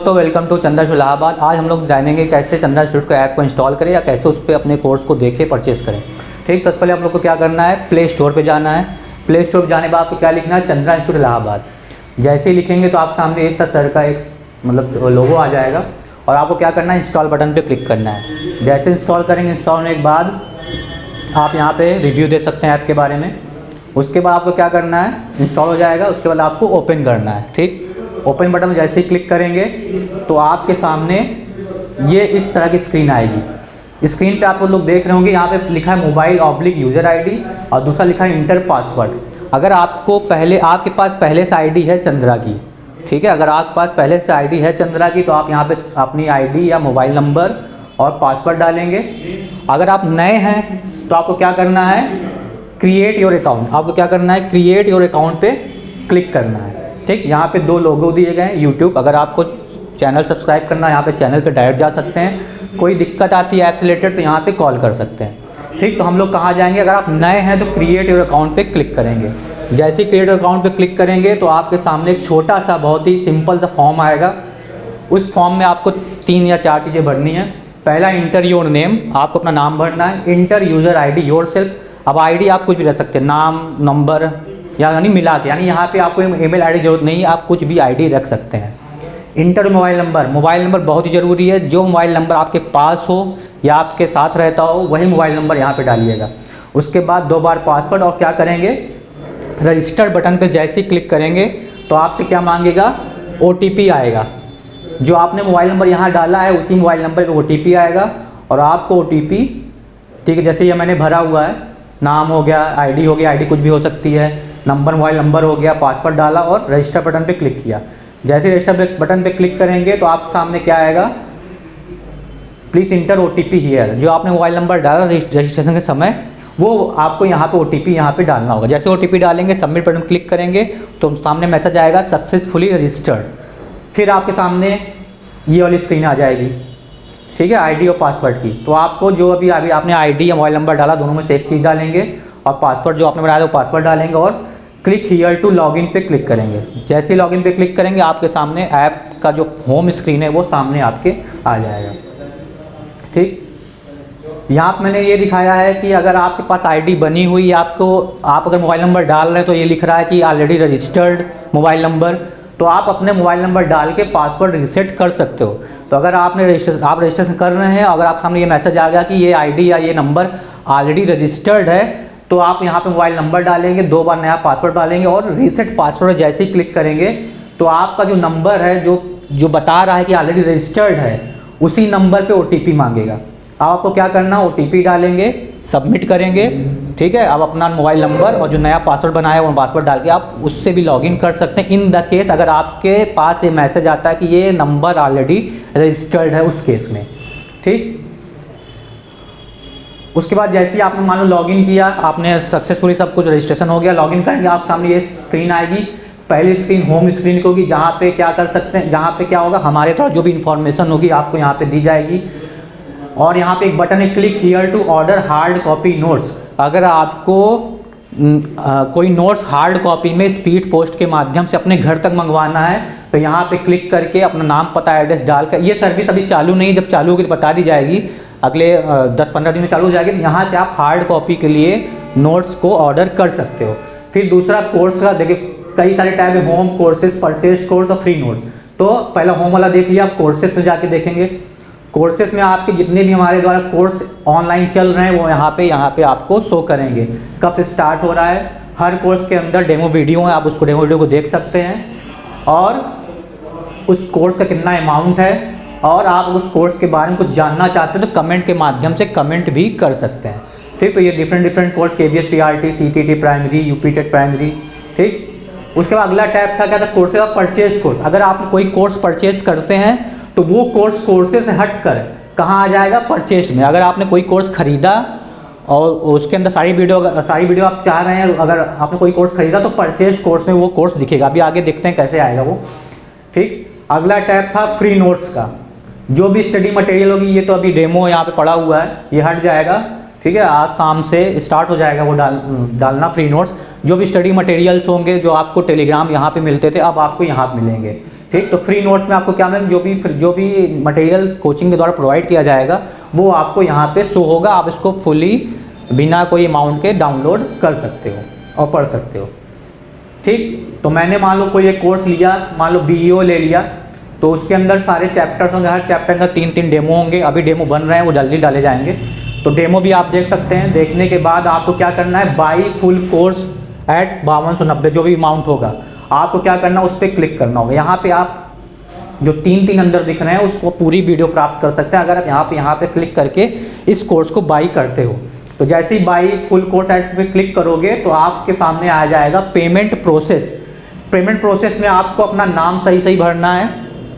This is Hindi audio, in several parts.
दोस्तों, वेलकम टू चंद्रा इलाहाबाद। आज हम लोग जानेंगे कैसे चंद्रा इंस्टीट्यूट के ऐप को इंस्टॉल करें या कैसे उस पर अपने कोर्स को देखे परचेस करें। ठीक, सबसे पहले आप लोग को क्या करना है, प्ले स्टोर पे जाना है। प्ले स्टोर पे जाने के बाद आपको क्या लिखना है, चंद्रा इंस्टीट्यूट इलाहाबाद। जैसे ही लिखेंगे तो आप सामने इस सर का एक लोगो आ जाएगा और आपको क्या करना है, इंस्टॉल बटन पर क्लिक करना है। जैसे इंस्टॉल करेंगे, इंस्टॉल होने के बाद आप यहाँ पर रिव्यू दे सकते हैं ऐप के बारे में। उसके बाद आपको क्या करना है, इंस्टॉल हो जाएगा। उसके बाद आपको ओपन करना है। ठीक, ओपन बटन में जैसे ही क्लिक करेंगे तो आपके सामने ये इस तरह की स्क्रीन आएगी। स्क्रीन पे आप लोग देख रहे होंगे, यहाँ पे लिखा है मोबाइल यूज़र आईडी और दूसरा लिखा है इंटर पासवर्ड। अगर आपको आपके पास पहले से आईडी है चंद्रा की, ठीक है, अगर आपके पास पहले से आईडी है चंद्रा की तो आप यहाँ पे अपनी आईडी या मोबाइल नंबर और पासवर्ड डालेंगे। अगर आप नए हैं तो आपको क्या करना है, क्रिएट योर अकाउंट। आपको क्या करना है, क्रिएट योर अकाउंट पे क्लिक करना है। ठीक, यहाँ पे दो लोगो दिए गए हैं यूट्यूब। अगर आपको चैनल सब्सक्राइब करना है, यहाँ पे चैनल पे डायरेक्ट जा सकते हैं। कोई दिक्कत आती है ऐप से रिलेटेड तो यहाँ पे कॉल कर सकते हैं। ठीक, तो हम लोग कहाँ जाएंगे, अगर आप नए हैं तो क्रिएट योर अकाउंट पे क्लिक करेंगे। जैसे ही क्रिएट योर अकाउंट पे क्लिक करेंगे तो आपके सामने एक छोटा सा बहुत ही सिंपल सा फॉर्म आएगा। उस फॉर्म में आपको 3 या 4 चीज़ें भरनी है। पहला, इंटर योर नेम, आपको अपना नाम भरना है। Enter user ID yourself. अब आईडी आप कुछ भी रख सकते हैं, नाम, नंबर यानी मिला के, यानी यहाँ पे आपको ईमेल आईडी जरूरत नहीं है, आप कुछ भी आईडी रख सकते हैं। Enter mobile number, mobile number बहुत ही ज़रूरी है। जो मोबाइल नंबर आपके पास हो या आपके साथ रहता हो वही मोबाइल नंबर यहाँ पे डालिएगा। उसके बाद 2 बार पासवर्ड और क्या करेंगे, रजिस्टर बटन पे जैसे ही क्लिक करेंगे तो आपसे क्या मांगेगा, OTP आएगा। जो आपने मोबाइल नंबर यहाँ डाला है उसी मोबाइल नंबर पर OTP आएगा और आपको OTP, ठीक है, जैसे ये मैंने भरा हुआ है, नाम हो गया, आईडी हो गया, आईडी कुछ भी हो सकती है, नंबर मोबाइल नंबर हो गया, पासवर्ड डाला और रजिस्टर बटन पे क्लिक किया। जैसे रजिस्टर बटन पे क्लिक करेंगे तो आपके सामने क्या आएगा, प्लीज़ इंटर OTP हियर। जो आपने मोबाइल नंबर डाला रजिस्ट्रेशन के समय वो आपको यहाँ पे OTP यहाँ पे डालना होगा। जैसे OTP डालेंगे, सबमिट बटन क्लिक करेंगे तो सामने मैसेज आएगा सक्सेसफुली रजिस्टर्ड। फिर आपके सामने ये वाली स्क्रीन आ जाएगी, ठीक है, आईडी और पासवर्ड की। तो आपको जो अभी आपने आईडी या मोबाइल नंबर डाला दोनों में से एक चीज़ डालेंगे और पासवर्ड जो आपने बनाया वो पासवर्ड डालेंगे और क्लिक हियर टू लॉगिन पे क्लिक करेंगे। जैसे ही लॉगिन पे क्लिक करेंगे आपके सामने ऐप का जो होम स्क्रीन है वो सामने आपके आ जाएगा। ठीक, यहाँ पर मैंने ये दिखाया है कि अगर आपके पास आईडी बनी हुई, आप अगर मोबाइल नंबर डाल रहे हैं तो ये लिख रहा है कि ऑलरेडी रजिस्टर्ड मोबाइल नंबर, तो आप अपने मोबाइल नंबर डाल के पासवर्ड रीसेट कर सकते हो। तो अगर आप रजिस्ट्रेशन कर रहे हैं, अगर आप सामने ये मैसेज आ गया कि ये आईडी या ये नंबर ऑलरेडी रजिस्टर्ड है, तो आप यहाँ पे मोबाइल नंबर डालेंगे, 2 बार नया पासवर्ड डालेंगे और रीसेट पासवर्ड जैसे ही क्लिक करेंगे तो आपका जो नंबर है जो बता रहा है कि ऑलरेडी रजिस्टर्ड है उसी नंबर पे OTP मांगेगा। अब आपको क्या करना, OTP डालेंगे, सबमिट करेंगे। ठीक है, अब अपना मोबाइल नंबर और जो नया पासवर्ड बनाया वो पासवर्ड डाल के आप उससे भी लॉगिन कर सकते हैं। इन द केस अगर आपके पास ये मैसेज आता है कि ये नंबर ऑलरेडी रजिस्टर्ड है उस केस में। ठीक, उसके बाद जैसे ही आपने मान लो लॉगिन किया, आपने सक्सेसफुली सब कुछ रजिस्ट्रेशन हो गया, लॉगिन करेंगे आप सामने ये स्क्रीन आएगी। पहली स्क्रीन होम स्क्रीन होगी जहाँ पे क्या कर सकते हैं, जहाँ पे क्या होगा, हमारे द्वारा जो भी इंफॉर्मेशन होगी आपको यहाँ पे दी जाएगी। और यहाँ पे एक बटन है, click here to order hard copy notes. अगर आपको कोई नोट्स हार्ड कॉपी में स्पीड पोस्ट के माध्यम से अपने घर तक मंगवाना है तो यहाँ पे क्लिक करके अपना नाम, पता, एड्रेस डालकर, ये सर्विस अभी चालू नहीं, जब चालू होगी तो बता दी जाएगी, अगले 10-15 दिन में चालू हो जाएगी। तो यहाँ से आप हार्ड कॉपी के लिए नोट्स को ऑर्डर कर सकते हो। फिर दूसरा कोर्स का देखिए, कई सारे टाइप है, होम कोर्सेज, परचेज कोर्स और फ्री नोट्स। तो पहला होम वाला देख लिया, आप कोर्सेज में जाके देखेंगे। कोर्सेज में आपके जितने भी हमारे द्वारा कोर्स ऑनलाइन चल रहे हैं वो यहाँ पे आपको शो करेंगे, कब से स्टार्ट हो रहा है। हर कोर्स के अंदर डेमो वीडियो है, आप उसको डेमो वीडियो को देख सकते हैं और उस कोर्स का कितना अमाउंट है, और आप उस कोर्स के बारे में कुछ जानना चाहते हैं तो कमेंट के माध्यम से कमेंट भी कर सकते हैं। ठीक, तो ये different course, KBS TRT, CTT primary, UPTET primary. ठीक, उसके बाद अगला टैब था, क्या था, कोर्स का परचेज कोर्स। अगर आप कोई कोर्स परचेज करते हैं तो वो कोर्सेज से हट कर कहाँ आ जाएगा, परचेज में। अगर आपने कोई कोर्स खरीदा और उसके अंदर सारी वीडियो आप चाह रहे हैं, अगर आपने कोई कोर्स खरीदा तो परचेज कोर्स में वो कोर्स दिखेगा। अभी आगे देखते हैं कैसे आएगा वो। ठीक, अगला टैब था फ्री नोट्स का। जो भी स्टडी मटेरियल होगी, ये तो अभी डेमो यहाँ पे पड़ा हुआ है, ये हट जाएगा। ठीक है, आज शाम से स्टार्ट हो जाएगा वो डालना फ्री नोट्स। जो भी स्टडी मटेरियल्स होंगे जो आपको टेलीग्राम यहाँ पे मिलते थे अब आपको यहाँ पे मिलेंगे। ठीक। तो फ्री नोट्स में आपको क्या मिलेगा, जो भी मटेरियल कोचिंग के द्वारा प्रोवाइड किया जाएगा वो आपको यहाँ पे शो होगा। आप इसको फुली बिना कोई अमाउंट के डाउनलोड कर सकते हो और पढ़ सकते हो। ठीक। तो मैंने मान लो कोई एक कोर्स लिया, मान लो BEO ले लिया, तो उसके अंदर सारे चैप्टर्स होंगे, हर चैप्टर के अंदर 3-3 डेमो होंगे। अभी डेमो बन रहे हैं, वो जल्दी डाले जाएंगे। तो डेमो भी आप देख सकते हैं। देखने के बाद आपको क्या करना है, बाई फुल कोर्स एट 5290 जो भी अमाउंट होगा, आपको क्या करना है, उस पर क्लिक करना होगा। यहाँ पे आप जो 3-3 अंदर दिख रहे हैं उसको पूरी वीडियो प्राप्त कर सकते हैं अगर आप यहाँ पे क्लिक करके इस कोर्स को बाई करते हो। तो जैसे ही बाई फुल कोर्स एट पे क्लिक करोगे तो आपके सामने आ जाएगा पेमेंट प्रोसेस। पेमेंट प्रोसेस में आपको अपना नाम सही भरना है,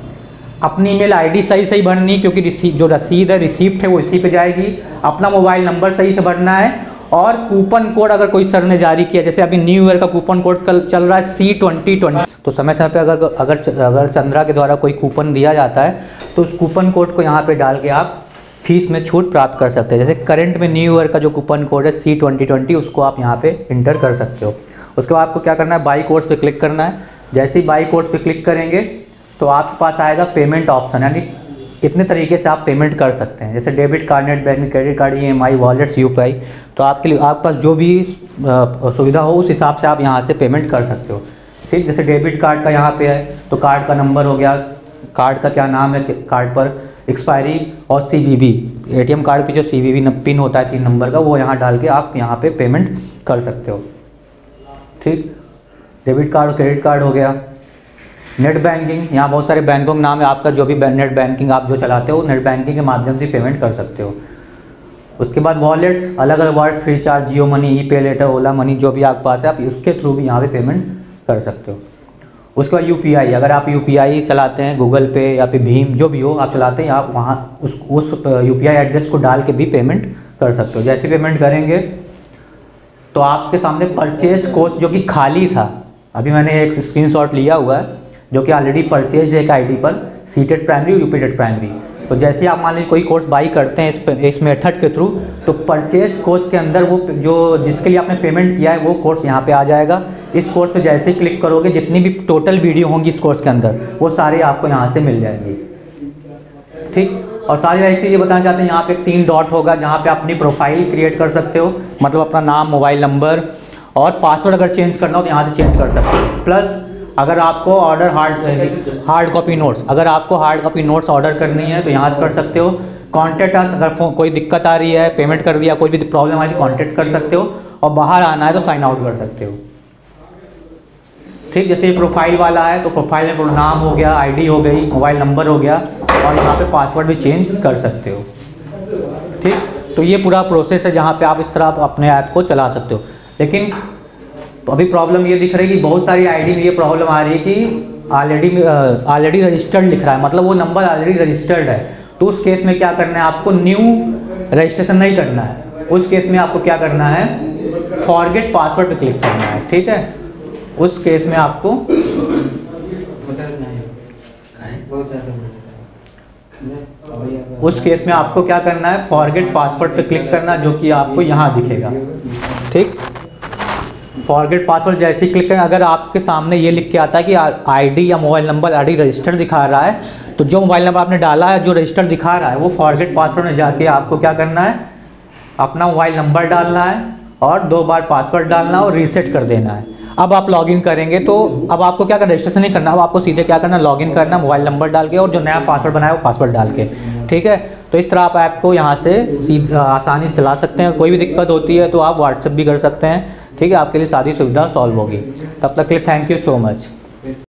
अपनी ईमेल आईडी सही भरनी, क्योंकि जो रसीद है, रिसीप्ट है, वो इसी पे जाएगी। अपना मोबाइल नंबर सही से भरना है, और कूपन कोड अगर कोई सर ने जारी किया, जैसे अभी न्यू ईयर का कूपन कोड कल चल रहा है C2020, तो समय समय पे अगर चंद्रा के द्वारा कोई कूपन दिया जाता है तो उस कूपन कोड को यहाँ पे डाल के आप फीस में छूट प्राप्त कर सकते हैं। जैसे करंट में न्यू ईयर का जो कूपन कोड है C2020, उसको आप यहाँ पे इंटर कर सकते हो। उसके बाद आपको क्या करना है, बाई कोर्स पे क्लिक करना है। जैसे ही बाई कोर्स पे क्लिक करेंगे तो आपके पास आएगा पेमेंट ऑप्शन, यानी कितने तरीके से आप पेमेंट कर सकते हैं, जैसे debit card, net banking, credit card, EMI, wallets, UPI। तो आपके पास जो भी सुविधा हो उस हिसाब से आप यहाँ से पेमेंट कर सकते हो। ठीक। जैसे डेबिट कार्ड का यहाँ पे है तो कार्ड का नंबर हो गया, कार्ड का क्या नाम है, कार्ड पर एक्सपायरी, और CVV, ATM कार्ड की जो CVV पिन होता है 3 नंबर का, वो यहाँ डाल के आप यहाँ पे पेमेंट कर सकते हो। ठीक। डेबिट कार्ड, क्रेडिट कार्ड हो गया। नेट बैंकिंग, यहाँ बहुत सारे बैंकों का नाम है, आपका जो भी नेट बैंकिंग आप जो चलाते हो, नेट बैंकिंग के माध्यम से पेमेंट कर सकते हो। उसके बाद वॉलेट्स, अलग अलग wallets, free charge, Jio money, ePay later, Ola money, जो भी आपके पास है आप उसके थ्रू भी यहाँ पे पेमेंट कर सकते हो। उसके बाद UPI, अगर आप UPI चलाते हैं, गूगल पे या फिर भीम जो भी हो आप चलाते हैं, आप वहाँ उस UPI एड्रेस को डाल के भी पेमेंट कर सकते हो। जैसे पेमेंट करेंगे तो आपके सामने परचेज कोर्स जो कि खाली था, अभी मैंने एक स्क्रीनशॉट लिया हुआ है जो कि ऑलरेडी परचेज है एक ID पर, सीटेड प्राइमरी और यूपीटेड प्राइमरी। तो जैसे आप मान लीजिए कोई कोर्स बाई करते हैं इस मेथड के थ्रू, तो परचेज कोर्स के अंदर वो जो जिसके लिए आपने पेमेंट किया है वो कोर्स यहाँ पे आ जाएगा। इस कोर्स पे जैसे ही क्लिक करोगे जितनी भी टोटल वीडियो होंगी इस कोर्स के अंदर वो सारे आपको यहाँ से मिल जाएंगी। ठीक। और सारी एक चीज़ ये बताना चाहते हैं, यहाँ पे 3 डॉट होगा जहाँ पे अपनी प्रोफाइल क्रिएट कर सकते हो, मतलब अपना नाम, मोबाइल नंबर और पासवर्ड अगर चेंज करना हो तो यहाँ से चेंज कर सकते हो। प्लस अगर आपको ऑर्डर हार्ड कॉपी नोट्स, अगर आपको हार्ड कॉपी नोट्स ऑर्डर करनी है तो यहाँ से कर सकते हो। कॉन्टैक्ट अस, अगर कोई दिक्कत आ रही है, पेमेंट कर दिया, कोई भी प्रॉब्लम आ रही है, कॉन्टैक्ट कर सकते हो। और बाहर आना है तो साइन आउट कर सकते हो। ठीक। जैसे प्रोफाइल वाला है तो प्रोफाइल में नाम हो गया, ID हो गई, मोबाइल नंबर हो गया, और यहाँ पे पासवर्ड भी चेंज कर सकते हो। ठीक। तो ये पूरा प्रोसेस है जहाँ पे आप इस तरह अपने ऐप को चला सकते हो। लेकिन तो अभी प्रॉब्लम ये दिख रही है कि बहुत सारी ID में ये प्रॉब्लम आ रही है कि ऑलरेडी रजिस्टर्ड लिख रहा है, मतलब वो नंबर ऑलरेडी रजिस्टर्ड है। तो उस केस में क्या करना है, आपको न्यू रजिस्ट्रेशन नहीं करना है। उस केस में आपको क्या करना है, फॉरगेट पासवर्ड पे क्लिक करना है। ठीक है। उस केस में आपको क्या करना है, फॉरगेट पासवर्ड पे क्लिक करना, जो कि आपको यहाँ दिखेगा। ठीक। फॉरगेट पासवर्ड जैसे ही क्लिक करें, अगर आपके सामने ये लिख के आता है कि ID या मोबाइल नंबर ऑलरेडी रजिस्टर्ड दिखा रहा है, तो जो मोबाइल नंबर आपने डाला है जो रजिस्टर्ड दिखा रहा है वो फॉरगेट पासवर्ड में जाके आपको क्या करना है, अपना मोबाइल नंबर डालना है और 2 बार पासवर्ड डालना है और रीसेट कर देना है। अब आप लॉगिन करेंगे तो अब आपको क्या करना, रजिस्ट्रेशन नहीं करना, अब आपको सीधे क्या करना, लॉगिन करना, मोबाइल नंबर डाल के और जो नया पासवर्ड बनाया वो पासवर्ड डाल के। ठीक है। तो इस तरह आप ऐप को यहाँ से आसानी से चला सकते हैं। कोई भी दिक्कत होती है तो आप व्हाट्सएप भी कर सकते हैं। ठीक है। आपके लिए सारी सुविधा सॉल्व होगी। तब तक के लिए थैंक यू सो मच।